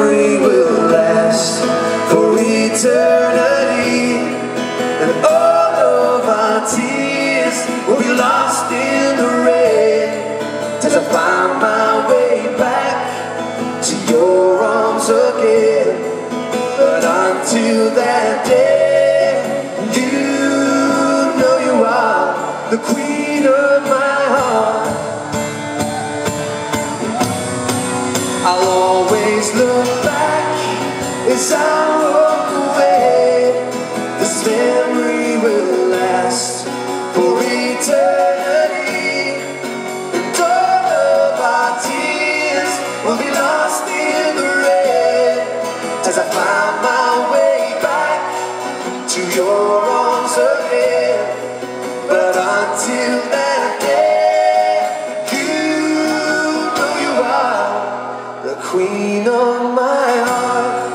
memory will last for eternity, and all of our tears will be lost in the rain as I find my way back to your arms again. But until that day, you know you are the queen of my heart. I'll always look back as I walk away. This memory will last for eternity, and all of our tears will be lost in the rain as I find my way back to your arms again. But until that day, you know you are the queen of my heart.